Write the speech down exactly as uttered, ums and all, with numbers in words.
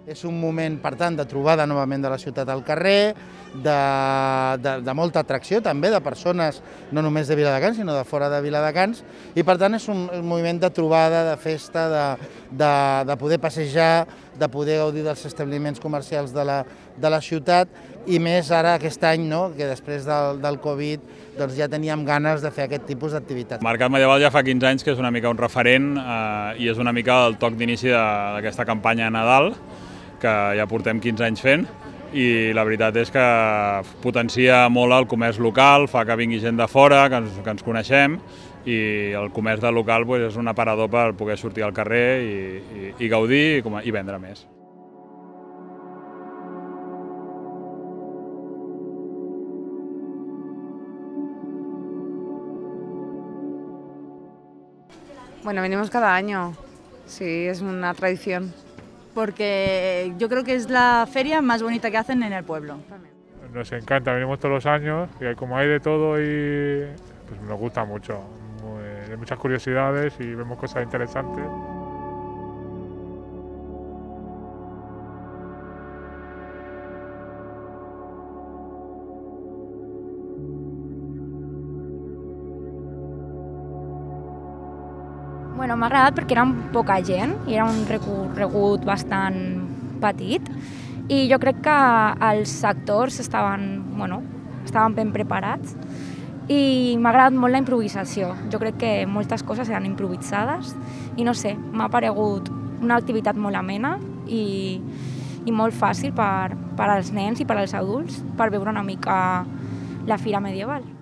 És un moment, per tant, de trobada novament de la ciutat al carrer, de, de, de molta atracció també de persones, no només de Viladecans, sinó de fora de Viladecans, i per tant és un, un moviment de trobada, de festa, de, de, de poder passejar, de poder gaudir dels establiments comercials de la, de la ciutat, i més ara aquest any, no?, que després del, del Covid doncs ja teníem ganes de fer aquest tipus d'activitats. El Mercat Medieval ja fa quinze anys que és una mica un referent eh, i és una mica el toc d'inici d'aquesta campanya de Nadal, que ja portem quinze anys fent, i la veritat és que potencia molt el comerç local, fa que vingui gent de fora, que ens, que ens coneixem, i el comerç del local pues, és un aparador per poder sortir al carrer i, i, i gaudir i, i vendre més. Bueno, venimos cada año, sí, es una tradición. Porque yo creo que es la feria más bonita que hacen en el pueblo. Nos encanta, venimos todos los años y como hay de todo y pues nos gusta mucho. Muy, hay muchas curiosidades y vemos cosas interesantes. Bueno, m'ha agradat perquè era poca gent i era un recorregut bastant petit i jo crec que els actors estaven, bueno, estaven ben preparats i m'ha agradat molt la improvisació. Jo crec que moltes coses eren improvisades i no sé, m'ha paregut una activitat molt amena i, i molt fàcil per, per als nens i per als adults per veure una mica la fira medieval.